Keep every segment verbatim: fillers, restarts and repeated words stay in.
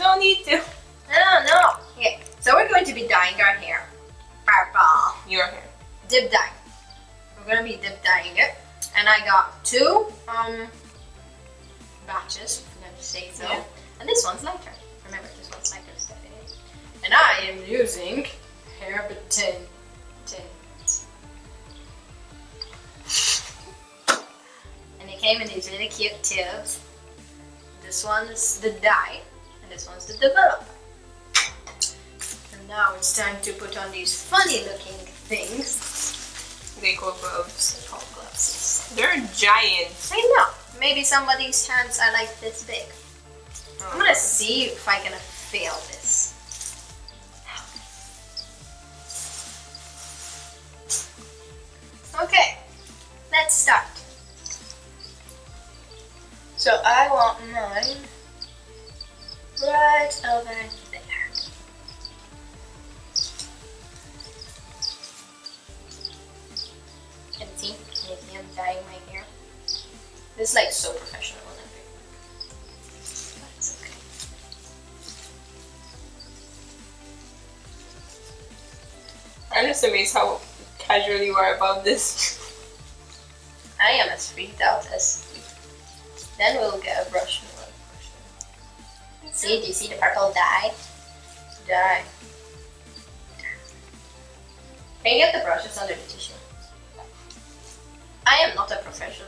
don't need to. No, no. Okay, so we're going to be dyeing our hair. Purple. Your hair. Dip dye. We're gonna be dip dyeing it. And I got two um batches, if I'm going to say so. Yeah. And this one's lighter. Remember, this one's lighter, Stephanie. And I am using hair tint. Tint. And it came in these really cute tubes. This one's the dye, and this one's the developer. And now it's time to put on these funny looking things. They call gloves. They're called gloves. They're giant. I know. Maybe somebody's hands are like this big. Oh. I'm gonna see if I can fail this. Okay, let's start. So I want mine right over there. Can you see? Can you see I'm dyeing my hair? This is like so professional. That's okay. I'm just amazed how casual you are about this. I am as freaked out as you. Then we'll get a brush and we'll brush. See, do you see the purple dye? Dye. Can you get the brushes under the tissue? I am not a professional.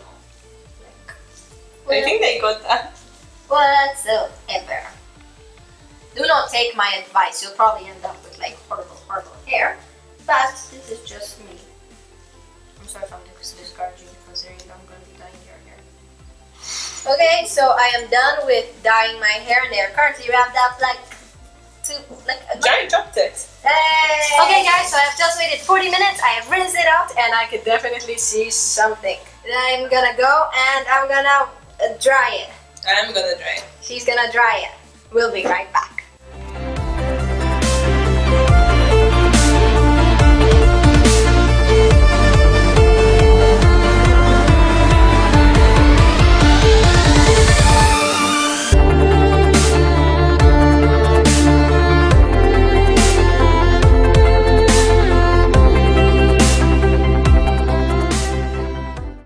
Like, I think they got that. whatsoever. Do not take my advice. You'll probably end up with like horrible, horrible hair. But this is just me. I'm sorry if I'm discouraging you considering I'm going to be dyeing your hair. Okay, so I am done with dyeing my hair and they are currently wrapped up like two, like a Giant chopsticks. Hey. Okay guys, so I have just waited forty minutes, I have rinsed it out and I could definitely see something. I'm gonna go and I'm gonna uh, dry it. I'm gonna dry it. She's gonna dry it. We'll be right back.